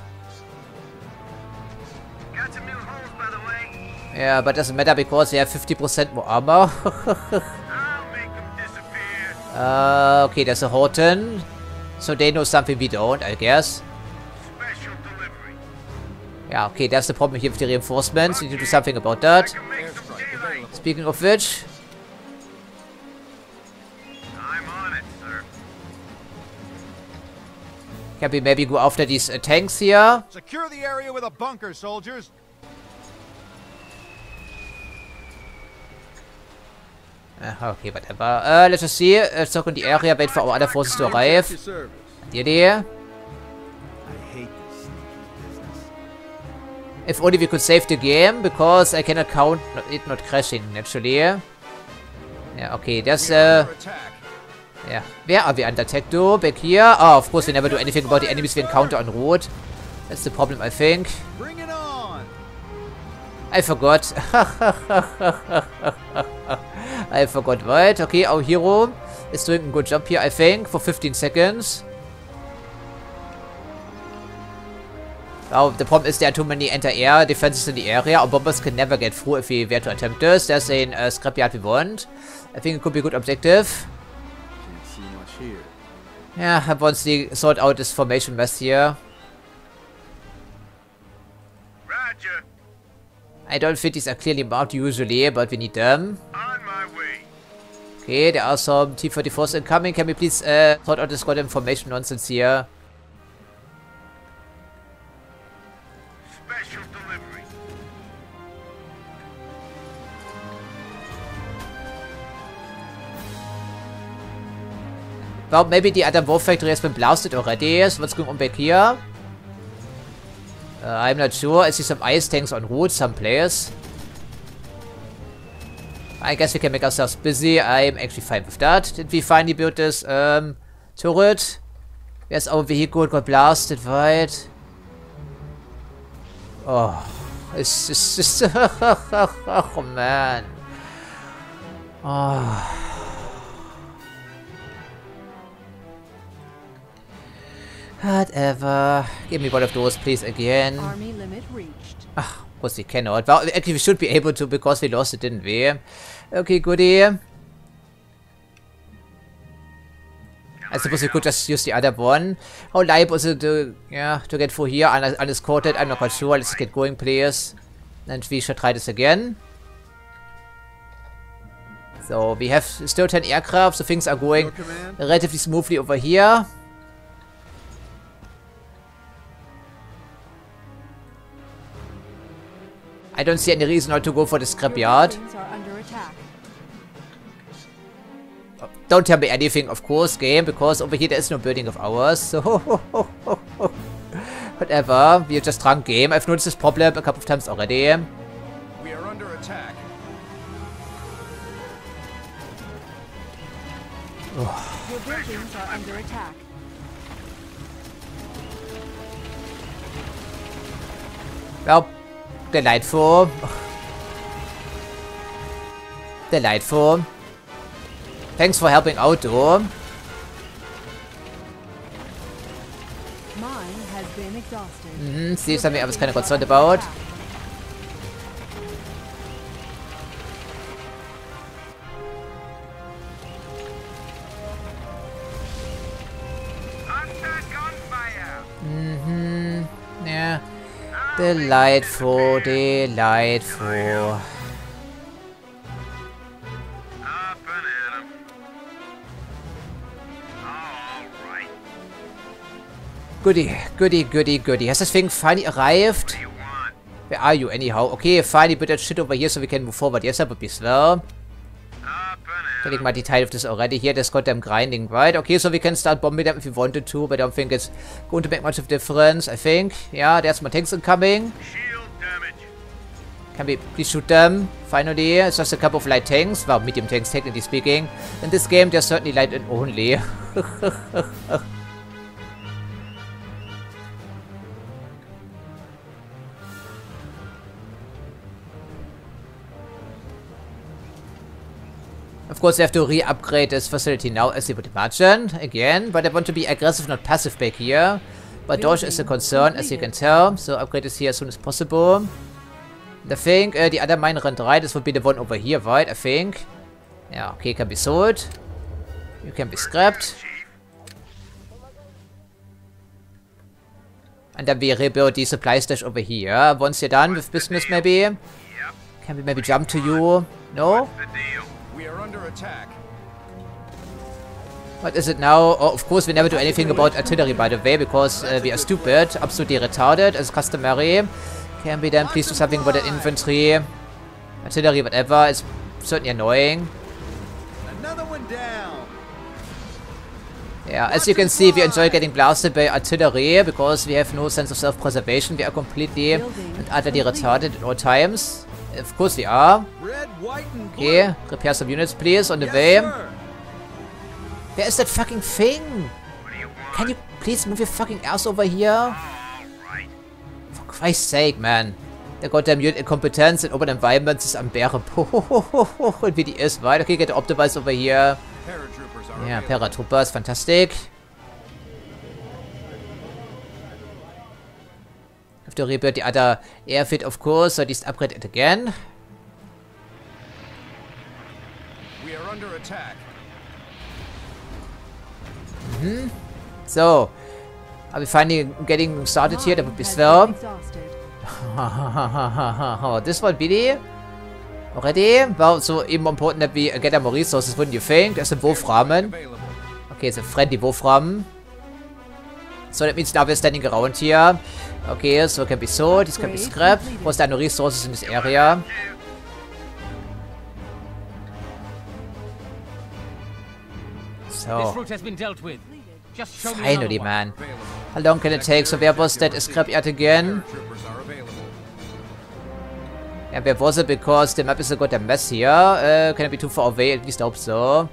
Got some new holes, by the way. Yeah, but doesn't matter because we have 50% more armor. I'll make them disappear. Okay, there's a Horton. So they know something we don't, I guess. Special delivery. Yeah, okay, that's the problem here with the reinforcements. We need to do something about that. Can make some Airstrike daylight. available. Speaking of which, I'm on it, sir. can we maybe go after these tanks here? Secure the area with a bunker, soldiers. Okay, whatever. Let's just see. Let's talk in the area, wait for our other forces to arrive. Your service. The idea. I hate this sneaky business. If only we could save the game, because I cannot count it not crashing, naturally. Yeah, okay, there's Under attack. yeah. Where are we under attack though? Back here? Oh, of course we never do anything about the enemies we encounter en route. That's the problem, I think. Bring it on. I forgot. I forgot, right? Okay, our hero is doing a good job here, I think, for 15 seconds. Oh, the problem is there are too many anti-air defenses in the area. Our bombers can never get through if we were to attempt this. There's a scrapyard we want. I think it could be a good objective. Can't see much here. Yeah, once we sort out this formation mess here. Roger. I don't think these are clearly marked usually, but we need them. On my way. Okay, there are some T-34s incoming. Can we please sort out this goddamn formation nonsense here? Special delivery. Well, maybe the other war factory has been blasted already. So what's going on back here? I'm not sure. I see some ice tanks en route someplace. I guess we can make ourselves busy. I'm actually fine with that. Did we finally build this turret? Yes, our vehicle got blasted, right? Oh, it's just oh man. Oh. Whatever. Give me one of those, please, again. Army limit reached. Of course we cannot. Well, actually we should be able to because we lost it, didn't we? Okay, goodie. I suppose we could just use the other one. How liable is it to get through here unescorted? I'm not quite sure. Let's get going, please. And we should try this again. So, we have still 10 aircraft, so things are going relatively smoothly over here. I don't see any reason not to go for the scrapyard. Buildings are under attack. Don't tell me anything, of course, game, because over here there is no building of ours, so... Whatever, we're just drunk game. I've noticed this problem a couple of times already. We are under attack. Your buildings are under attack. Well, delightful. Delightful. Thanks for helping out, though. Mine has been exhausted. See, something I was kind of concerned about. Yeah. Delightful, delightful. Up and at 'em. All right. Goody, goody, goody, goody. Has this thing finally arrived? What do you want? Where are you anyhow? Okay, finally put that shit over here so we can move forward. Yes, that would be swell. Up and at Getting my detail of this already here. There's goddamn grinding, right? Okay, so we can start bombing them if we wanted to, but I don't think it's going to make much of a difference, I think. Yeah, there's more tanks incoming. shield damage. Can we please shoot them? Finally, it's just a couple of light tanks. Well, medium tanks, technically speaking. In this game, they're certainly light and only. Of course, they have to re-upgrade this facility now, as you would imagine, again. But I want to be aggressive, not passive back here. But dodge is a concern, as you can tell. So upgrade this here as soon as possible. And I think the other mine run 3, this would be the one over here, right? I think. Yeah, okay, can be sold. You can be scrapped. And then we rebuild the supply stash over here. Once you're done with business, maybe. Yep. Can we maybe jump to you? No? The deal. We are under attack. What is it now? Oh, of course, we never do anything about artillery, by the way, because we are stupid, absolutely retarded, as customary. Can we then please do something about that infantry? Artillery, whatever. It's certainly annoying. Another one down. Yeah, as you can see, we enjoy getting blasted by artillery, because we have no sense of self-preservation. We are completely and utterly retarded at all times. Of course we are. Red, white, and blue. Okay, repair some units, please, on the Yes, way. sir. Where is that fucking thing? What do you want? Can you please move your fucking ass over here? All right. For Christ's sake, man. Der goddamn unit incompetence in open environments is unbearable. Und wie die ist, right? Okay, get optimized over here. Paratroopers are Yeah, available. paratroopers, fantastic. Have to rebuild the other airfield, of course, so at least upgrade it again. We are under attack. So, are we finally getting started here? That would be Mine has swell. been exhausted. This one, really? Already? Well, so even important that we get more resources, wouldn't you think? There's a Wurfrahmen. Available. Okay, it's a friendly Wurfrahmen. So that means now we're standing around here. Okay, so can be sold, this can be scrapped. Of course, there are no resources in this area. This So, route has been dealt with. Just show me finally, another one. man. Available. How long can it take? So where was that scrapyard again? Paratroopers are available. Yeah, where was it? Because the map is a goddamn mess here. Can it be too far away? At least I hope so.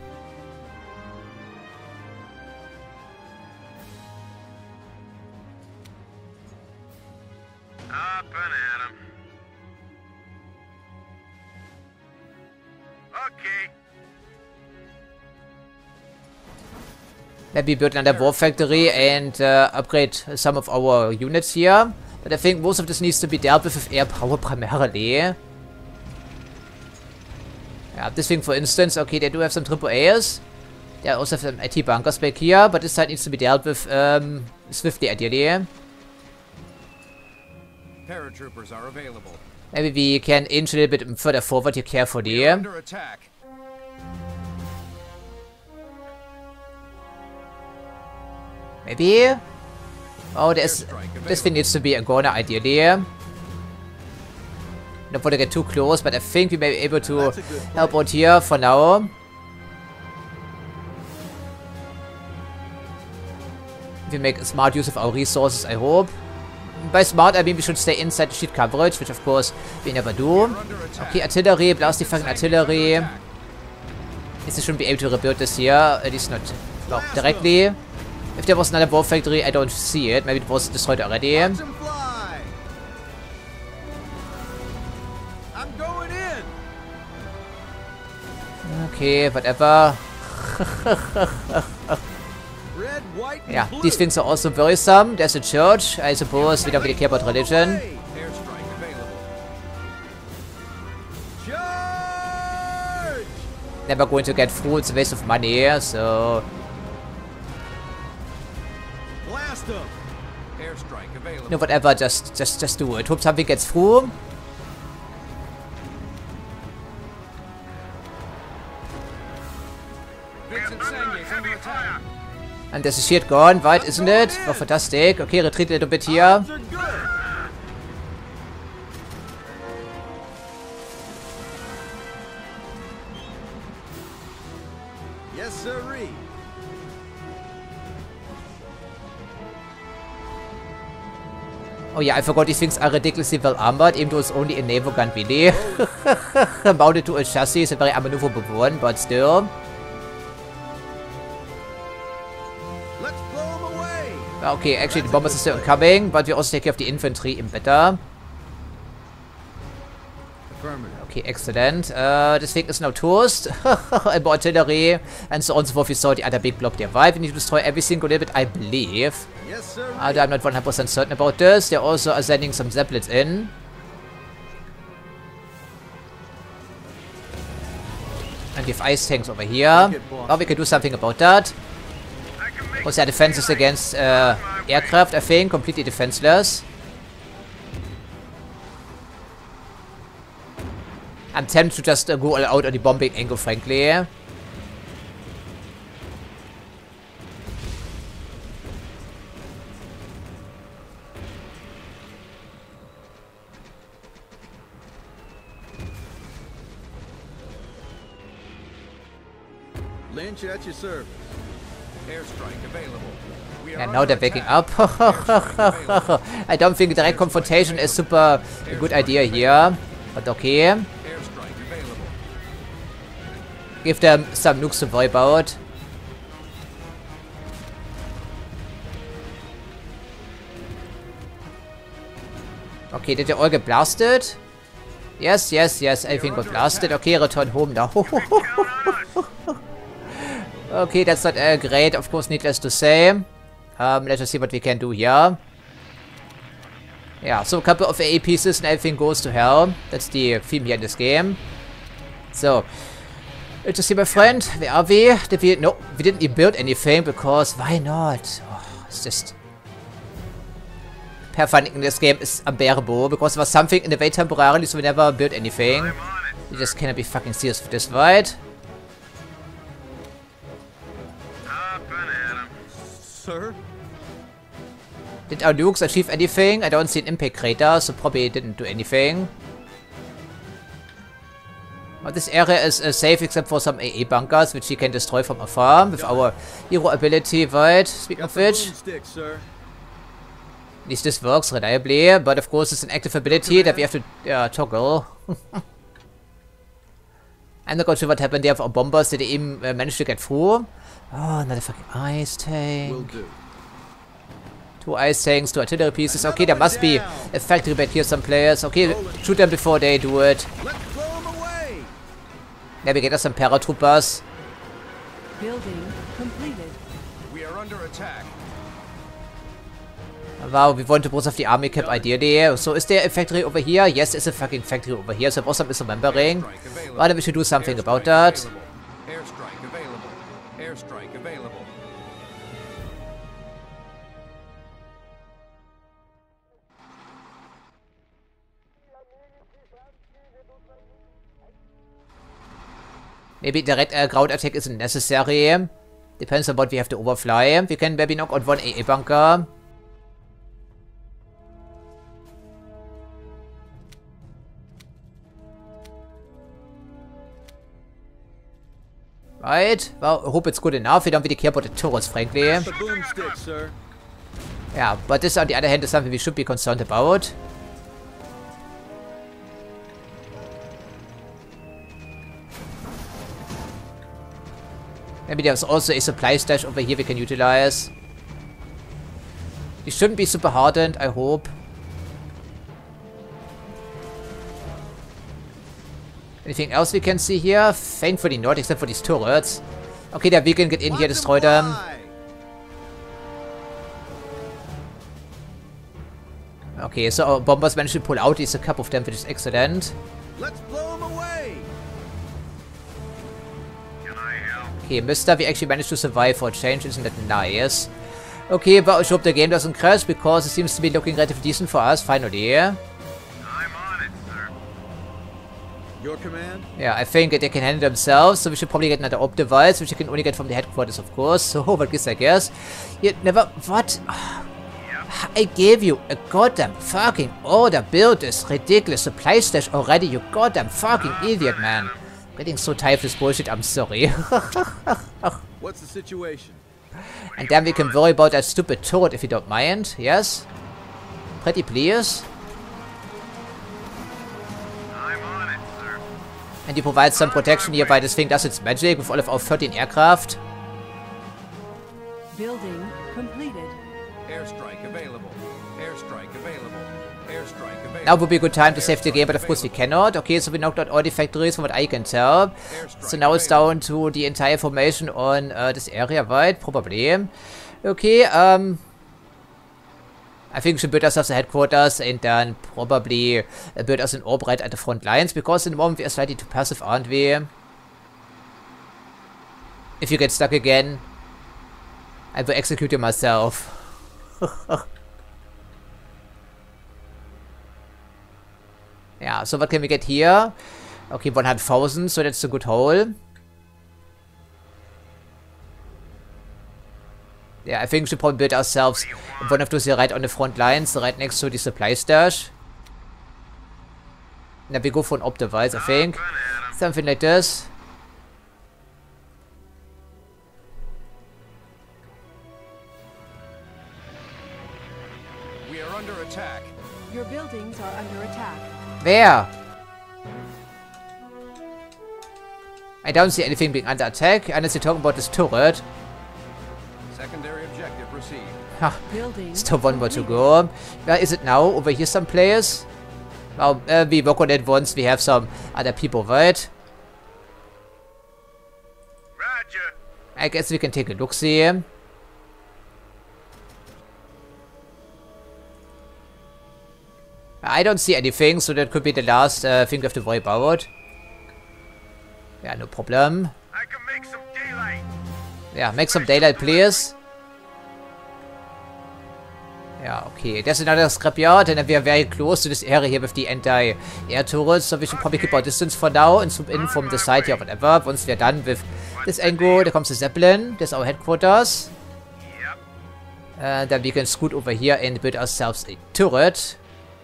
Up and at 'em. Okay. Maybe build another war factory and upgrade some of our units here. But I think most of this needs to be dealt with air power primarily. Yeah, this thing for instance, okay, they do have some AAAs. They also have some IT bunkers back here, but this side needs to be dealt with swiftly, ideally. Paratroopers are available. Maybe we can inch a little bit further forward here carefully. We are under attack. Maybe? Oh, this thing needs to be a corner, ideally. Don't want to get too close, but I think we may be able to help out here for now. We make smart use of our resources, I hope. By smart, I mean we should stay inside the shield coverage, which of course we never do. Okay, artillery, blast the fucking artillery. Is they shouldn't be able to rebuild this here, at least not directly. If there was another war factory, I don't see it. Maybe it was destroyed already. Watch 'em fly. I'm going in. Okay, whatever. Red, white, and Yeah, blue. these things are also worrisome. There's a church, I suppose. We don't really care about religion. Airstrike available. Charge! Never going to get through. It's a waste of money, so... Blast them. Airstrike available. No, whatever. Just do it. Hope something gets through. Vincent Sagnier is under attack. And there's a shield gone. Weit, isn't it? Oh, fantastic. Okay, retreat a little bit here. Odds are good. Yes, sirree. Oh yeah, I forgot these things are ridiculously well armored, even though it's only a naval gun, really. Mounted to a chassis, it's a very unmaneuverable one, but still. Let's blow them away. Okay, actually the bombers are still incoming, but we also take care of the infantry even better. Affirmative. Okay, excellent. This thing is now toast. And more artillery, and so on and so forth. We saw the other big blob there. Right, we need to destroy every single little bit, I believe. Yes, sir. Although I'm not 100% certain about this. They also are sending some zeppelins in. And we have ice tanks over here. Oh, we can do something about that. Also, defenses against aircraft, I think. Completely defenseless. I'm tempted to just go all out on the bombing angle, frankly. Lynch at your service. Airstrike available. We are And now they're under waking attack. up. I don't think direct confrontation is super a good idea here. But okay. Airstrike available. Give them some nukes to worry about. Okay, did they all get blasted? Yes, yes, yes, everything got blasted. Okay, return home now. Okay, that's not great, of course, needless to say. Let us see what we can do here. Yeah, so a couple of AA pieces and everything goes to hell. That's the theme here in this game. So, let's just see, my friend. Where are we? Did we? No, we didn't even build anything because why not? Oh, it's just... pair funding in this game is unbearable because there was something in the way temporarily, so we never built anything. You just cannot be fucking serious with this, right? Sir? Did our nukes achieve anything? I don't see an impact crater, so probably didn't do anything. But this area is safe except for some AA bunkers, which we can destroy from afar with our hero ability, right? Speaking of which, Stick, sir. at least this works reliably, but of course it's an active ability that we have to toggle. I'm not quite sure what happened there for our bombers. Did they even manage to get through? Oh, another fucking ice tank. Will do. 2 ice tanks, 2 artillery pieces. Okay, there must be a factory back here, some players. Okay, shoot them before they do it. Let's blow them away. Navigator, some paratroopers. Building completed. We are under attack. Wow, we want to preserve the army camp ideally. So is there a factory over here? Yes, there's a fucking factory over here. So I was misremembering. Airstrike available. Why don't we should do something Airstrike about that? available. Airstrike available. Airstrike available. Maybe direct ground attack isn't necessary. Depends on what we have to overfly. We can maybe knock on 1 AA bunker. Right? Well, I hope it's good enough. We don't really care about the turrets, frankly. The boomstick, sir. Yeah, but this, on the other hand, is something we should be concerned about. Maybe there's also a supply stash over here we can utilize. It shouldn't be super hardened, I hope. Anything else we can see here? Thankfully not, except for these turrets. Okay, we can get in here, destroy them. Okay, so our bombers managed to pull out at least a couple of them, which is excellent. Let's blow them away. Okay, Mister, we actually managed to survive for a change, isn't that nice? Okay, but I hope the game doesn't crash, because it seems to be looking relatively decent for us, finally. I'm on it, sir. Your command? Yeah, I think they can handle themselves, so we should probably get another op device, which you can only get from the headquarters, of course. So, what gives I guess? You never... What? I gave you a goddamn fucking order. Build this ridiculous supply stash already, you goddamn fucking idiot, man. Getting so tired of this bullshit, I'm sorry. What's the situation? And then we can worry about that stupid turret if you don't mind, yes? Pretty please. I'm on it, sir. And you provide some protection here while this thing does its magic with all of our 13 aircraft. Building completed. Airstrike available. Airstrike available. Airstrike available. Now would be a good time to save the game, but of course we cannot. Okay, so we knocked out all the factories from what I can tell. So now it's down to the entire formation on this area, right? Probably. Okay, I think we should build ourselves a headquarters and then probably build us an orb right at the front lines, because in the moment we are slightly too passive, aren't we? If you get stuck again, I will execute you myself. Yeah, so what can we get here? Okay, 100,000, so that's a good haul. Yeah, I think we should probably build ourselves one of those here right on the front lines, right next to the supply stash. Now we go for an op device, I think. Something like this. We are under attack. Your buildings are under attack. Where? I don't see anything being under attack, unless you're talking about this turret. Secondary objective received. Ha, Building still one more to go. Where is it now? Over here some players? Well, we work on it once we have some other people, right? Roger. I guess we can take a look-see. I don't see anything, so that could be the last thing we have to worry about. Yeah, no problem. I can make some daylight. Yeah, make some daylight, please. Yeah, okay. There's another scrapyard, and we are very close to this area here with the anti-air turrets, so we should probably keep our distance for now and swoop in from the side here or whatever. Once we are done with this angle, there comes the Zeppelin. There's our headquarters. Yep. And then we can scoot over here and build ourselves a turret.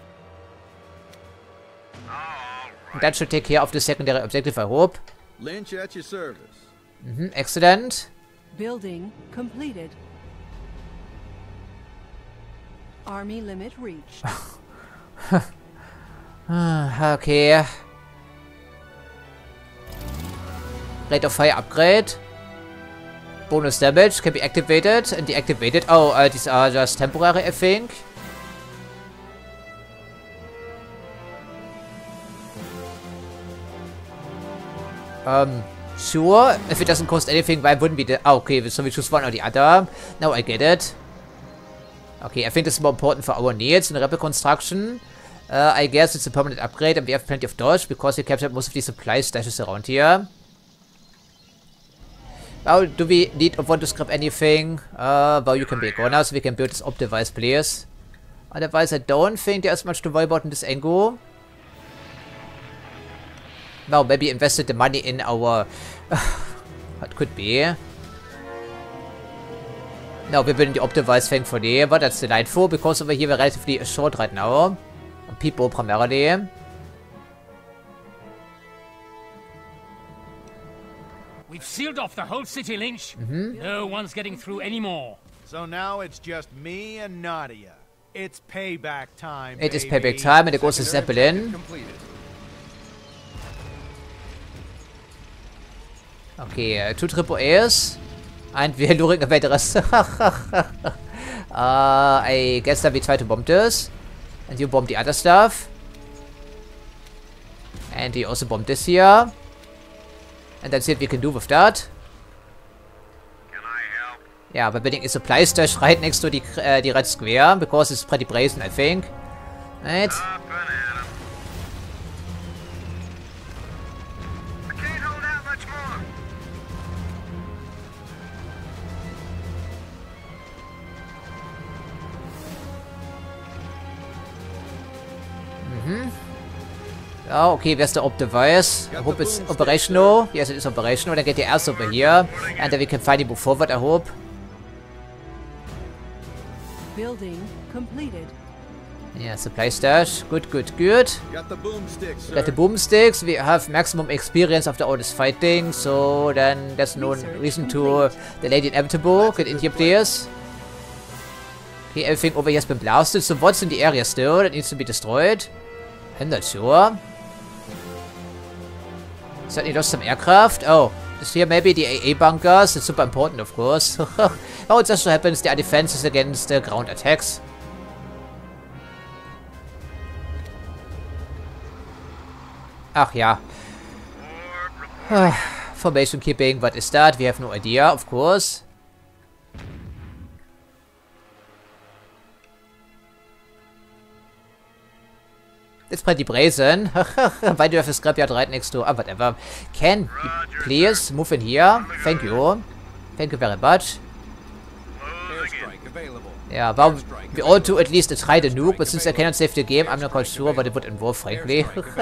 And that should take care of the secondary objective, I hope. Lynch at your service. Excellent. Building completed. Army limit reached. Okay. Rate of fire upgrade. Bonus damage can be activated and deactivated. Oh, these are just temporary, I think. Sure. If it doesn't cost anything, why wouldn't we do? Oh, okay, so we choose one or the other. Now I get it. Okay, I think this is more important for our needs in the rebel construction. I guess it's a permanent upgrade and we have plenty of dodge because we captured most of the supply stashes around here. Well, do we need or want to scrap anything? Well, you can be gone now, so we can build this op device, please. Otherwise, I don't think there's much to worry about in this angle. Well, maybe invested the money in our... what could be? No, we're building the op device, thankfully, but that's delightful, because over here we're relatively short right now. On people, primarily. We've sealed off the whole city, Lynch. No one's getting through anymore. So now it's just me and Nadia. It's payback time, It is baby. Payback Time mit der großen Zeppelin. Okay, 2 triple A's. And we're luring a weiteres. I guess that we try to bomb this. And you bomb the other stuff. And you also bomb this here. And that's it we can do with that. Can I help? Yeah, we're building a supply stash right next to the red square. Because it's pretty brazen, I think. Right. Up and at 'em. I can't hold out much more. Oh, okay, where's the op device? I hope it's operational. Yes, it is operational. Then get the ass over here. And then we can finally move forward, I hope. Building completed. Yeah, supply stash. Good, good, good. Got the boomsticks, sir. We got the boomsticks. We have maximum experience after all this fighting. So then there's no reason to delay the inevitable. Get in here, please. Okay, everything over here has been blasted. So what's in the area still that needs to be destroyed? I'm not sure. Certainly lost some aircraft. Oh, this here maybe the AA bunkers. It's super important, of course. Oh, it just so happens they are defenses against ground attacks. Ach ja. Formation keeping, what is that? We have no idea, of course. It's pretty brazen. Why do you have a scrapyard right next to? Whatever. Can you please move in here? Thank you. Thank you very much. Airstrike available. Yeah, well, we ought to at least try the nuke, but since I cannot save the game, I'm not quite sure what it would involve, frankly.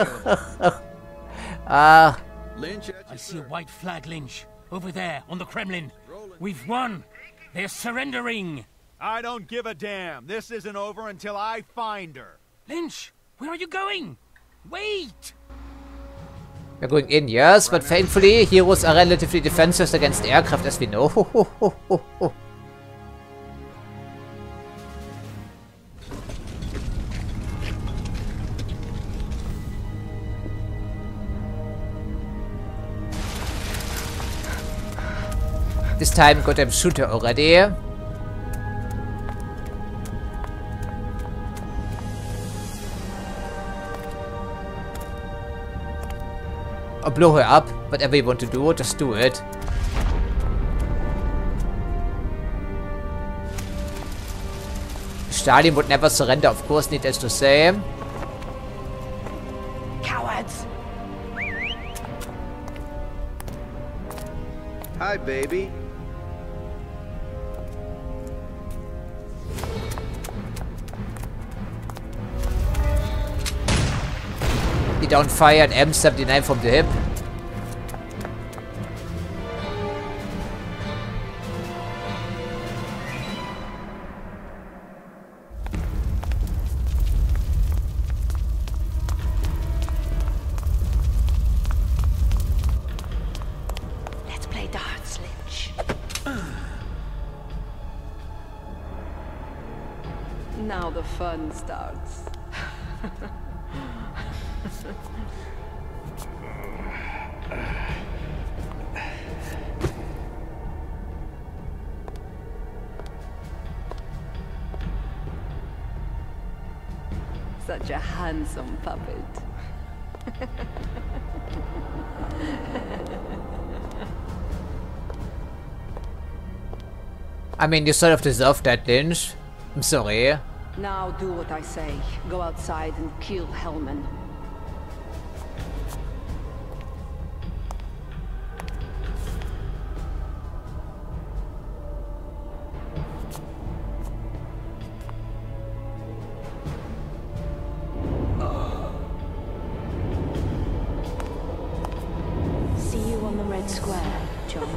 Lynch, I see a white flag, Lynch. Over there, on the Kremlin. We've won. They're surrendering. I don't give a damn. This isn't over until I find her. Lynch, where are you going? Wait! We're going in, yes, but thankfully, heroes are relatively defenseless against aircraft, as we know. This time, got them shooter already. Or blow her up. Whatever you want to do, just do it. Stalin would never surrender, of course, needless to say. Cowards! Hi, baby. He downfired M79 from the hip. Let's play darts, Lynch. Now the fun starts. Such a handsome puppet. I mean, you sort of deserve that, Lynch. I'm sorry. Now do what I say. Go outside and kill Hellman. See you on the Red Square, John.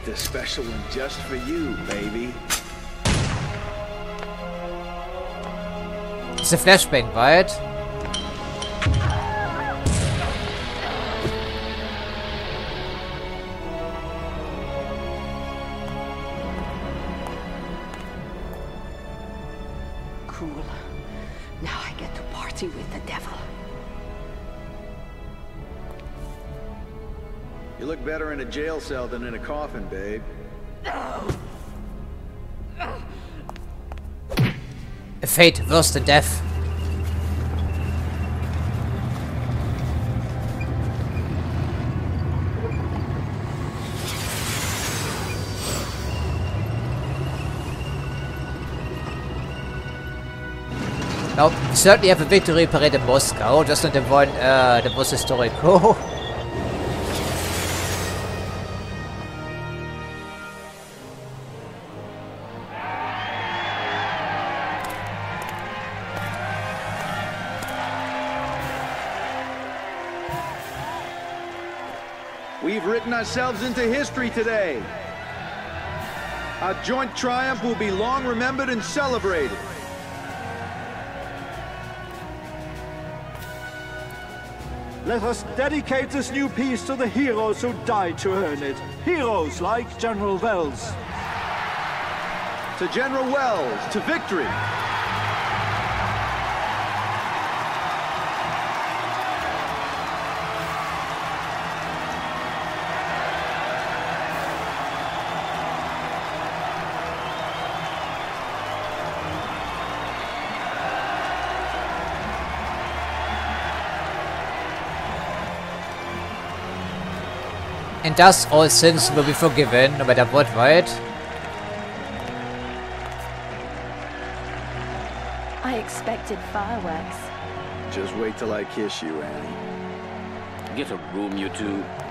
this special one just for you, baby. It's a Flashbang, right? Cool. Now I get to party with the devil. You look better in a jail cell than in a coffin, babe. A fate worse than death. Now, we certainly have a victory parade in Moscow, just not the one, the most historical. We've written ourselves into history today. Our joint triumph will be long remembered and celebrated. Let us dedicate this new peace to the heroes who died to earn it. Heroes like General Wells. To General Wells, to victory. And thus all sins will be forgiven, no matter what, right? I expected fireworks. Just wait till I kiss you, Annie. Get a room, you two.